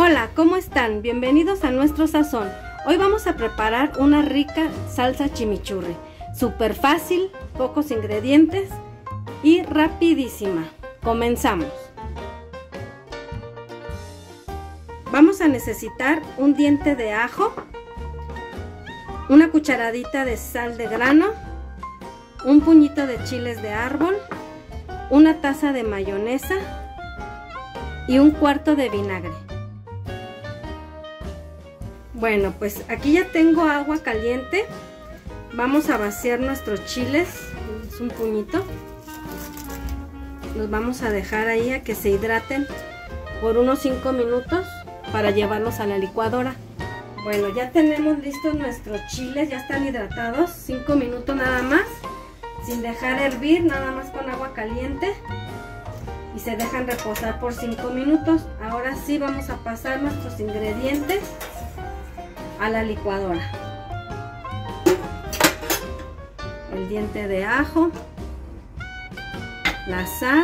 Hola, ¿cómo están? Bienvenidos a nuestro sazón. Hoy vamos a preparar una rica salsa chimichurri. Súper fácil, pocos ingredientes y rapidísima. Comenzamos. Vamos a necesitar un diente de ajo, una cucharadita de sal de grano, un puñito de chiles de árbol, una taza de mayonesa y un cuarto de vinagre. Bueno, pues aquí ya tengo agua caliente. Vamos a vaciar nuestros chiles, es un puñito. Los vamos a dejar ahí a que se hidraten por unos 5 minutos para llevarlos a la licuadora. Bueno, ya tenemos listos nuestros chiles, ya están hidratados, 5 minutos nada más, sin dejar hervir, nada más con agua caliente. Y se dejan reposar por 5 minutos. Ahora sí vamos a pasar nuestros ingredientes a la licuadora. El diente de ajo, la sal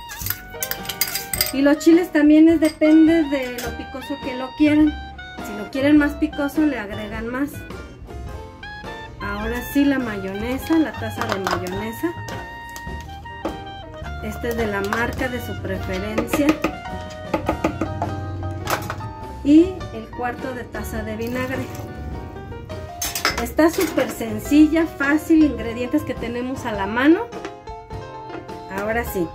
y los chiles también depende de lo picoso que lo quieran. Si lo quieren más picoso le agregan más. Ahora sí la mayonesa, la taza de mayonesa. Este es de la marca de su preferencia. Y el cuarto de taza de vinagre. Está súper sencilla, fácil, ingredientes que tenemos a la mano. Ahora sí.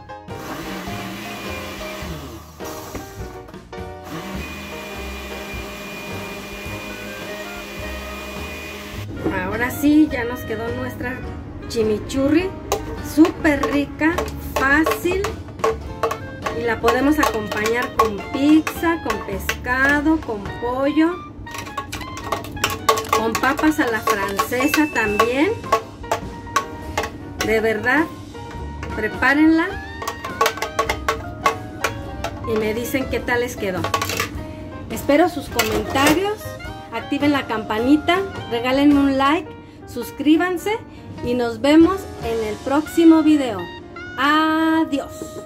Ahora sí, ya nos quedó nuestra chimichurri. Súper rica, fácil. Y la podemos acompañar con pizza, con pescado, con pollo, con papas a la francesa también. De verdad, prepárenla y me dicen qué tal les quedó. Espero sus comentarios, activen la campanita, regálenme un like, suscríbanse y nos vemos en el próximo video. Adiós.